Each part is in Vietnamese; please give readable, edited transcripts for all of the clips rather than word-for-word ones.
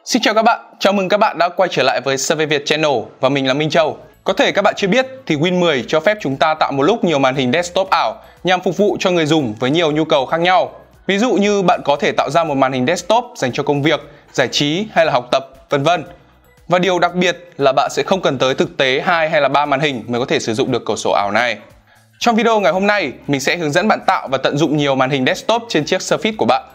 Xin chào các bạn, chào mừng các bạn đã quay trở lại với Survey Việt Channel và mình là Minh Châu. Có thể các bạn chưa biết thì Win 10 cho phép chúng ta tạo một lúc nhiều màn hình desktop ảo nhằm phục vụ cho người dùng với nhiều nhu cầu khác nhau. Ví dụ như bạn có thể tạo ra một màn hình desktop dành cho công việc, giải trí hay là học tập, vân vân. Và điều đặc biệt là bạn sẽ không cần tới thực tế 2 hay là 3 màn hình mới có thể sử dụng được cửa sổ ảo này. Trong video ngày hôm nay, mình sẽ hướng dẫn bạn tạo và tận dụng nhiều màn hình desktop trên chiếc Surface của bạn.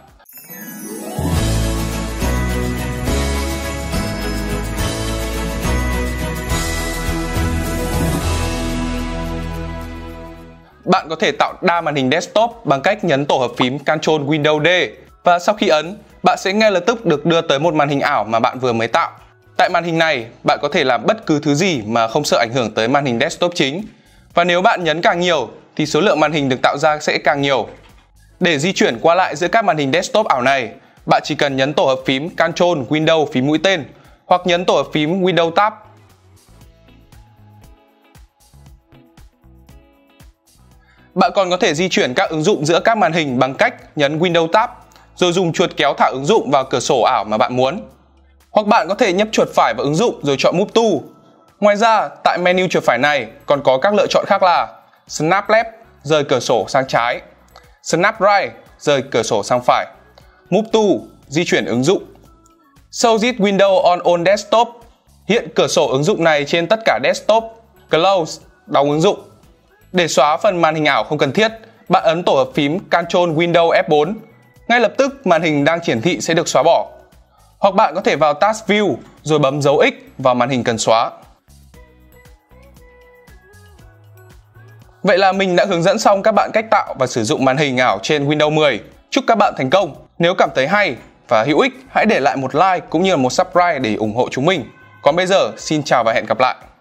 Bạn có thể tạo đa màn hình desktop bằng cách nhấn tổ hợp phím Ctrl Windows D và sau khi ấn, bạn sẽ ngay lập tức được đưa tới một màn hình ảo mà bạn vừa mới tạo. Tại màn hình này, bạn có thể làm bất cứ thứ gì mà không sợ ảnh hưởng tới màn hình desktop chính. Và nếu bạn nhấn càng nhiều thì số lượng màn hình được tạo ra sẽ càng nhiều. Để di chuyển qua lại giữa các màn hình desktop ảo này, bạn chỉ cần nhấn tổ hợp phím Ctrl Windows phím mũi tên hoặc nhấn tổ hợp phím Windows Tab. Bạn còn có thể di chuyển các ứng dụng giữa các màn hình bằng cách nhấn Windows Tab, rồi dùng chuột kéo thả ứng dụng vào cửa sổ ảo mà bạn muốn. Hoặc bạn có thể nhấp chuột phải vào ứng dụng rồi chọn Move To. Ngoài ra, tại menu chuột phải này còn có các lựa chọn khác là Snap Left, rời cửa sổ sang trái, Snap Right, rời cửa sổ sang phải, Move To, di chuyển ứng dụng, Show this window on all desktop, hiện cửa sổ ứng dụng này trên tất cả desktop, Close, đóng ứng dụng. Để xóa phần màn hình ảo không cần thiết, bạn ấn tổ hợp phím Ctrl Windows F4. Ngay lập tức màn hình đang hiển thị sẽ được xóa bỏ. Hoặc bạn có thể vào Task View rồi bấm dấu X vào màn hình cần xóa. Vậy là mình đã hướng dẫn xong các bạn cách tạo và sử dụng màn hình ảo trên Windows 10. Chúc các bạn thành công. Nếu cảm thấy hay và hữu ích, hãy để lại một like cũng như là một subscribe để ủng hộ chúng mình. Còn bây giờ, xin chào và hẹn gặp lại.